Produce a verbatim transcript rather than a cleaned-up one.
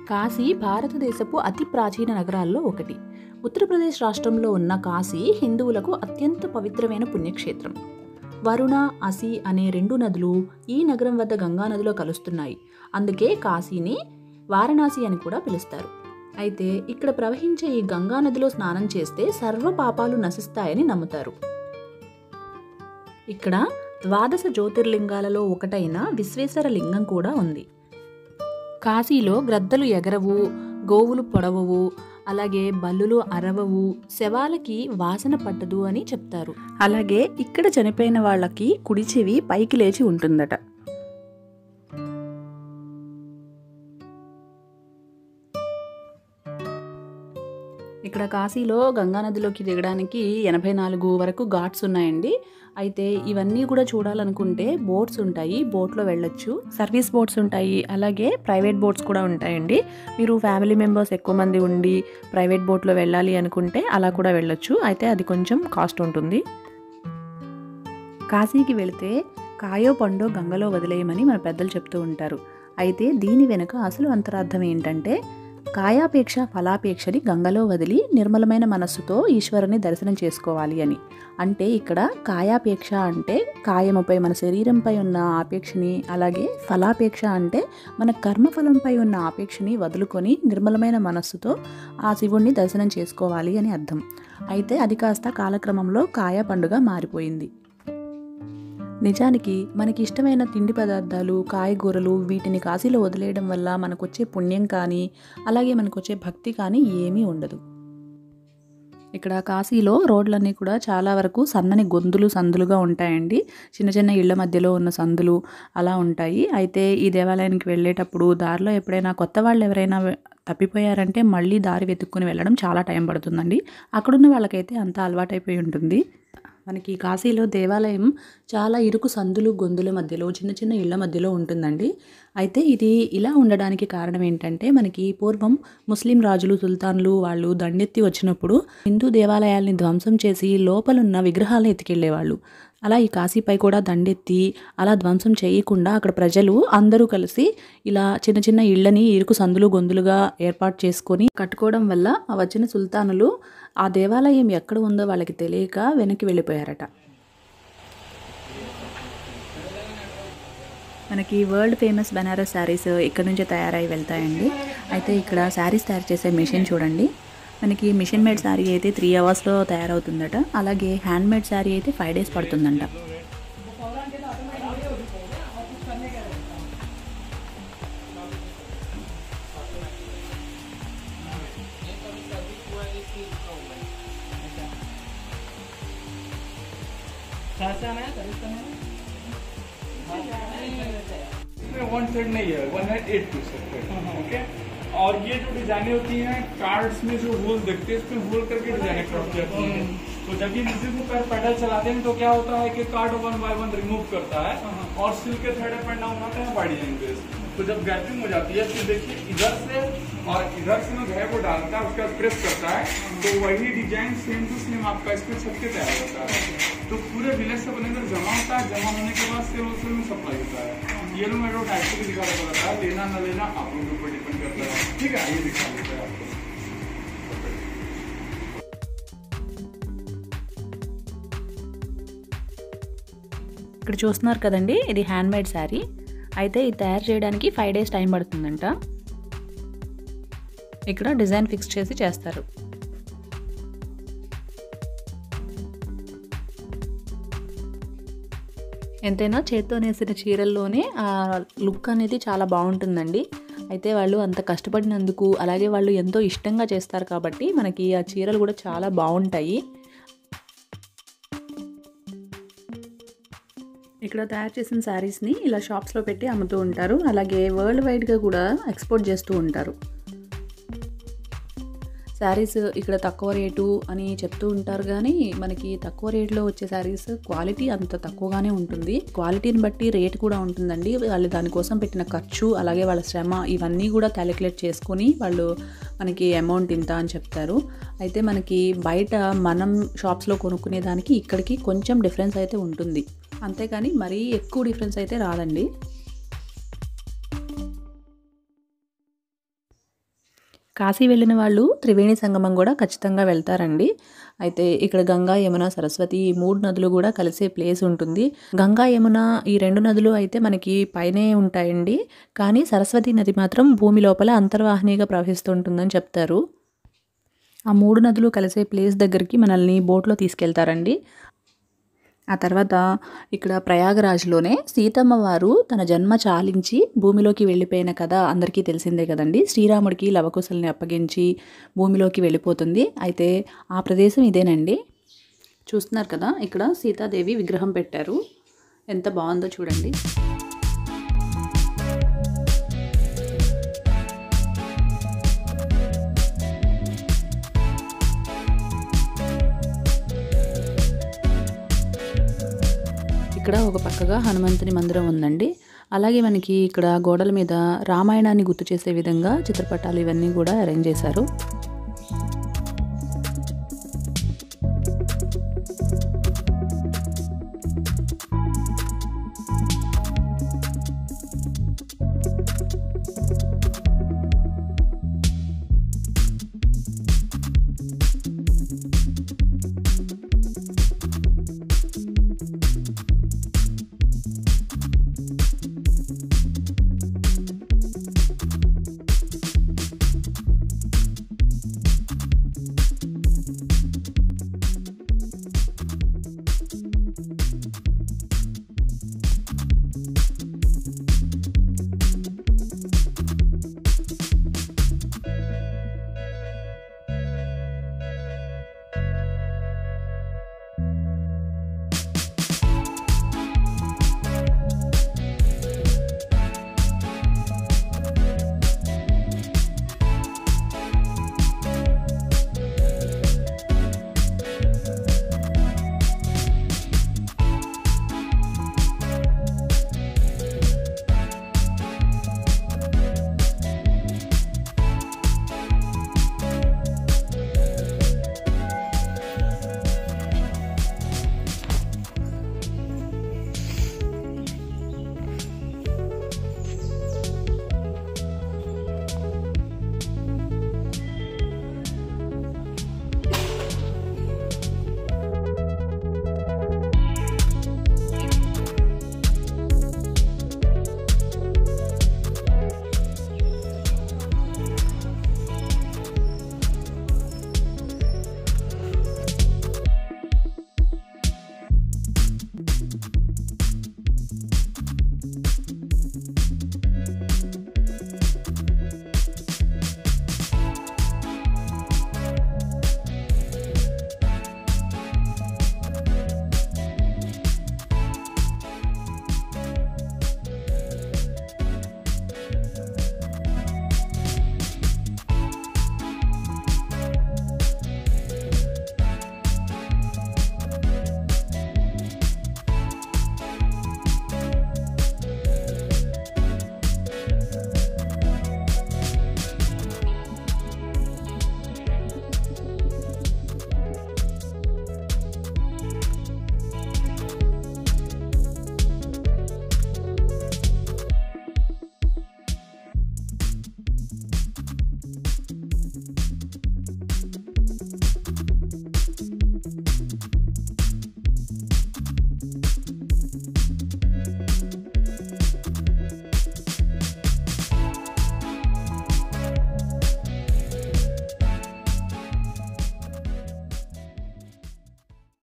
కాశీ భారతదేశపు అతి ప్రాచీన నగరాల్లో ఒకటి. ఉత్తరప్రదేశ్ రాష్ట్రంలో ఉన్న కాశీ హిందువులకు అత్యంత పవిత్రమైన పుణ్యక్షేత్రం. వరుణ, అసి అనే రెండు నదులు ఈ నగరం వద్ద గంగా నదిలో కలుస్తున్నాయి. అందుకే కాశీని వారణాసి అని కూడా పిలుస్తారు. అయితే ఇక్కడ ప్రవహించే ఈ గంగా నదిలో స్నానం చేస్తే సర్వ పాపాలు నశిస్తాయని నమ్ముతారు. ఇక్కడ ద్వాదశ జ్యోతిర్లింగాలలో ఒకటైన విశ్వేశ్వర లింగం కూడా ఉంది. కాశీలో గ్రద్దలు ఎగరవు, గోవులు పొడవవు, అలాగే బల్లులు అరవవు, శవాలకి వాసన పట్టదు అని చెప్తారు. అలాగే ఇక్కడ చనిపోయిన వాళ్ళకి కుడి చెవి పైకి లేచి ఉంటుందట. ఇక్కడ కాశీలో గంగానదిలోకి దిగడానికి ఎనభై నాలుగు వరకు ఘాట్స్ ఉన్నాయండి. అయితే ఇవన్నీ కూడా చూడాలనుకుంటే బోట్స్ ఉంటాయి, బోట్లో వెళ్ళొచ్చు. సర్వీస్ బోట్స్ ఉంటాయి, అలాగే ప్రైవేట్ బోట్స్ కూడా ఉంటాయండి. మీరు ఫ్యామిలీ మెంబర్స్ ఎక్కువ మంది ఉండి ప్రైవేట్ బోట్లో వెళ్ళాలి అనుకుంటే అలా కూడా వెళ్ళొచ్చు. అయితే అది కొంచెం కాస్ట్ ఉంటుంది. కాశీకి వెళితే కాయో పండో గంగలో వదిలేయమని మన పెద్దలు చెప్తూ ఉంటారు. అయితే దీని వెనుక అసలు అంతరార్థం ఏంటంటే, కాయాపేక్ష ఫలాపేక్షని గంగలో వదిలి నిర్మలమైన మనస్సుతో ఈశ్వరుని దర్శనం చేసుకోవాలి అని. అంటే ఇక్కడ కాయాపేక్ష అంటే కాయముపై మన శరీరంపై ఉన్న ఆపేక్షని, అలాగే ఫలాపేక్ష అంటే మన కర్మఫలంపై ఉన్న ఆపేక్షని వదులుకొని నిర్మలమైన మనస్సుతో ఆ శివుణ్ణి దర్శనం చేసుకోవాలి అని అర్థం. అయితే అది కాస్త కాలక్రమంలో కాయ పండుగ మారిపోయింది. నిజానికి మనకి ఇష్టమైన తిండి పదార్థాలు, కాయగూరలు వీటిని కాశీలో వదిలేయడం వల్ల మనకు వచ్చే పుణ్యం కానీ, అలాగే మనకు వచ్చే భక్తి కానీ ఏమీ ఉండదు. ఇక్కడ కాశీలో రోడ్లన్నీ కూడా చాలా వరకు సన్నని గొంతులు సందులుగా ఉంటాయండి. చిన్న చిన్న ఇళ్ల మధ్యలో ఉన్న సందులు అలా ఉంటాయి. అయితే ఈ దేవాలయానికి వెళ్ళేటప్పుడు దారిలో ఎప్పుడైనా కొత్త వాళ్ళు ఎవరైనా తప్పిపోయారంటే మళ్ళీ దారి వెతుక్కుని వెళ్ళడం చాలా టైం పడుతుందండి. అక్కడున్న వాళ్ళకైతే అంతా అలవాటైపోయి ఉంటుంది. మనకి కాశీలో దేవాలయం చాలా ఇరుకు సందులు గొంతుల మధ్యలో, చిన్న చిన్న ఇళ్ల మధ్యలో ఉంటుందండి. అయితే ఇది ఇలా ఉండడానికి కారణం ఏంటంటే, మనకి పూర్వం ముస్లిం రాజులు, సుల్తాన్లు వాళ్ళు దండెత్తి వచ్చినప్పుడు హిందూ దేవాలయాల్ని ధ్వంసం చేసి లోపలున్న విగ్రహాలను ఎత్తుకెళ్లేవాళ్ళు. అలా ఈ కాశీపై కూడా దండెత్తి అలా ధ్వంసం చేయకుండా అక్కడ ప్రజలు అందరూ కలిసి ఇలా చిన్న చిన్న ఇళ్ళని ఇరుకు సందులు గొంతులుగా ఏర్పాటు చేసుకొని కట్టుకోవడం వల్ల ఆ వచ్చిన సుల్తానులు ఆ దేవాలయం ఎక్కడ ఉందో వాళ్ళకి తెలియక వెనక్కి వెళ్ళిపోయారట. మనకి వరల్డ్ ఫేమస్ బనారస్ శారీస్ ఇక్కడ నుంచే తయారై వెళ్తాయండి. అయితే ఇక్కడ శారీస్ తయారు చేసే మిషన్ చూడండి. మనకి మిషన్ మేడ్ శారీ అయితే త్రీ అవర్స్లో తయారవుతుందట. అలాగే హ్యాండ్ మేడ్ శారీ అయితే ఫైవ్ డేస్ పడుతుందంట. वन सेट नहीं है, वन है एट पीस ओके। और ये जो डिजाइने होती हैं कार्ड्स में जो होल देखते हैं इसमें होल करके डिजाइने क्रॉप जाती हैं। तो जब ये म्यूजिक पर पेडल चलाते हैं तो क्या होता है कि card one by one remove करता है और स्टिल के थ्रेड अप एंड डाउन होते हैं बॉडी लैंग्वेज। तो जब गैपिंग हो जाती है फिर देखिए इधर से और इधर से जो है वो डालता है, उसका प्रेस करता है तो वही डिजाइन सेम टू सेम आपका इसमें छत के तैयार होता है। तो पूरे विलेज से बने जमा होता है, जमा होने के बाद सेल होलसेल में सप्लाई होता है। ये लोग मेरे एक्चुअली दिखा रहता है, लेना न लेना आप लोगों के ऊपर डिपेंड करता है। ठीक है, ये दिखा देता है आपको। ఇక్కడ చూస్తున్నారు కదండి, ఇది హ్యాండ్ మేడ్ శారీ. అయితే ఇది తయారు చేయడానికి ఫైవ్ డేస్ టైం పడుతుందంట. ఇక్కడ డిజైన్ ఫిక్స్ చేసి చేస్తారు. ఎంతైనా చేత్తో నేసిన చీరల్లోనే ఆ లుక్ అనేది చాలా బాగుంటుందండి. అయితే వాళ్ళు అంత కష్టపడినందుకు, అలాగే వాళ్ళు ఎంతో ఇష్టంగా చేస్తారు కాబట్టి మనకి ఆ చీరలు కూడా చాలా బాగుంటాయి. ఇక్కడ తయారు చేసిన శారీస్ని ఇలా షాప్స్లో పెట్టి అమ్ముతూ ఉంటారు. అలాగే వరల్డ్ వైడ్గా కూడా ఎక్స్పోర్ట్ చేస్తూ ఉంటారు. శారీస్ ఇక్కడ తక్కువ రేటు అని చెప్తూ ఉంటారు, కానీ మనకి తక్కువ రేట్లో వచ్చే శారీస్ క్వాలిటీ అంత తక్కువగానే ఉంటుంది. క్వాలిటీని బట్టి రేట్ కూడా ఉంటుందండి. వాళ్ళు దానికోసం పెట్టిన ఖర్చు, అలాగే వాళ్ళ శ్రమ ఇవన్నీ కూడా క్యాలిక్యులేట్ చేసుకొని వాళ్ళు మనకి అమౌంట్ ఇంత అని చెప్తారు. అయితే మనకి బయట మనం షాప్స్లో కొనుక్కునే దానికి ఇక్కడికి కొంచెం డిఫరెన్స్ అయితే ఉంటుంది, అంతేకాని మరీ ఎక్కువ డిఫరెన్స్ అయితే రాదండి. కాశీ వెళ్ళిన వాళ్ళు త్రివేణి సంగమం కూడా ఖచ్చితంగా వెళ్తారండి. అయితే ఇక్కడ గంగా, యమున, సరస్వతి ఈ మూడు నదులు కూడా కలిసే ప్లేస్ ఉంటుంది. గంగా, యమున ఈ రెండు నదులు అయితే మనకి పైనే ఉంటాయండి. కానీ సరస్వతి నది మాత్రం భూమి లోపల అంతర్వాహినిగా ప్రవహిస్తుంటుందని చెప్తారు. ఆ మూడు నదులు కలిసే ప్లేస్ దగ్గరికి మనల్ని బోట్లో తీసుకెళ్తారండి. ఆ తర్వాత ఇక్కడ ప్రయాగరాజ్లోనే సీతమ్మ వారు తన జన్మ చాలించి భూమిలోకి వెళ్ళిపోయిన కథ అందరికీ తెలిసిందే కదండి. శ్రీరాముడికి లవకుశల్ని అప్పగించి భూమిలోకి వెళ్ళిపోతుంది. అయితే ఆ ప్రదేశం ఇదేనండి. చూస్తున్నారు కదా, ఇక్కడ సీతాదేవి విగ్రహం పెట్టారు. ఎంత బాగుందో చూడండి. ఇక్కడ ఒక పక్కగా హనుమంతుని మందిరం ఉందండి. అలాగే మనకి ఇక్కడ గోడల మీద రామాయణాన్ని గుర్తు చేసే విధంగా చిత్రపటాలు ఇవన్నీ కూడా అరేంజ్ చేశారు.